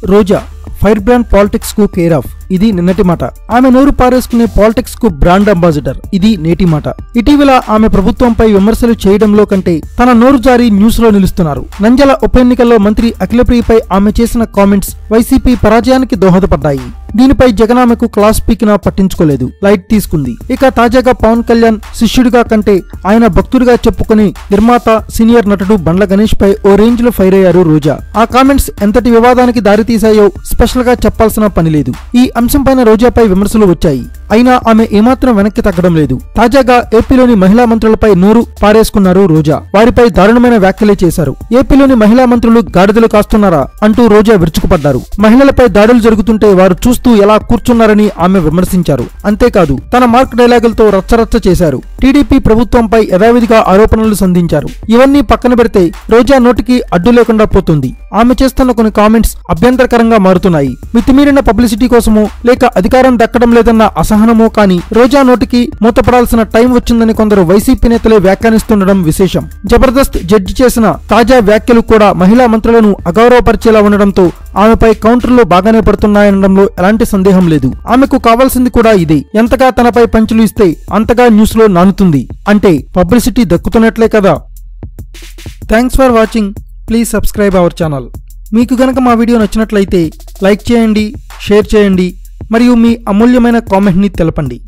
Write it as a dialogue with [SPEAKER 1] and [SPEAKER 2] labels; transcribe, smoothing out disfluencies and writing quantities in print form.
[SPEAKER 1] రోజా fire brand politics కు care of, ఇది నిన్నటి మాట. ఆమె నోరు పారేసుకునే పాలిటిక్స్ కు బ్రాండ్ అంబాసిడర్, ఇది నేటి మాట. ఇటీవల ఆమె ప్రభుత్వంపై విమర్శలు చేయడంలో కంటే తన నోరు జారి న్యూస్ లో నిలుస్తున్నారు. నంద్యాల ఉప ఎన్నికల్లో మంత్రి అఖిలప్రియపై ఆమె చేసిన కామెంట్స్ వైసీపీ పరాజయానికి దోహదపడ్డాయి. దీనిపై జగన్ ఆమెకు క్లాస్ పీకినా పట్టించుకోలేదు, లైట్ తీసుకుంది. ఇక తాజాగా పవన్ కళ్యాణ్ శిష్యుడిగా కంటే ఆయన భక్తుడిగా చెప్పుకుని నిర్మాత సీనియర్ నటుడు బండ్ల గణేష్ పై ఓ రేంజ్ లో ఫైర్ అయ్యారు రోజా. ఆ కామెంట్స్ ఎంతటి వివాదానికి దారితీశాయో స్పెషల్ గా చెప్పాల్సిన పని లేదు. ఈ అంశంపైన రోజాపై విమర్శలు వచ్చాయి. అయినా ఆమె ఏమాత్రం వెనక్కి తగ్గడం లేదు. తాజాగా ఏపీలోని మహిళా మంత్రులపై నోరు పారేసుకున్నారు రోజా. వారిపై దారుణమైన వ్యాఖ్యలే చేశారు. ఏపీలోని మహిళా మంత్రులు గాడిదలు కాస్తున్నారా అంటూ రోజా విరుచుకుపడ్డారు. మహిళలపై దాడులు జరుగుతుంటే వారు చూస్తూ ఎలా కూర్చున్నారని ఆమె విమర్శించారు. అంతేకాదు తన మార్క్ డైలాగులతో రచ్చరచ్చ చేశారు. టీడీపీ ప్రభుత్వంపై యథావిధిగా ఆరోపణలు సంధించారు. ఇవన్నీ పక్కన పెడితే రోజా నోటికి అడ్డు లేకుండా పోతుంది. ఆమె చేస్తున్న కొన్ని కామెంట్స్ అభ్యంతరకరంగా మారుతున్నాయి. మితిమీరిన పబ్లిసిటీ కోసమో లేక అధికారం దక్కడం లేదన్న అసహనమో కానీ రోజా నోటికి మూతపడాల్సిన టైం వచ్చిందని కొందరు వైసీపీ నేతలే వ్యాఖ్యానిస్తుండడం విశేషం. జబర్దస్త్ జడ్జి చేసిన తాజా వ్యాఖ్యలు కూడా మహిళా మంత్రులను అగౌరవపరిచేలా ఉండడంతో ఆమెపై కౌంటర్లు బాగానే పడుతున్నాయనడంలో ఎలాంటి సందేహం లేదు. ఆమెకు కావాల్సింది కూడా ఇదే. ఎంతగా తనపై పంచులు ఇస్తే అంతగా న్యూస్ లో నానుతుంది. అంటే పబ్లిసిటీ దక్కుతున్నట్లే కదా. Thanks for watching. Please subscribe our channel. మీకు గనక మా వీడియో నచ్చినట్లయితే లైక్ చేయండి, షేర్ చేయండి మరియు మీ అమూల్యమైన కామెంట్ని తెలపండి.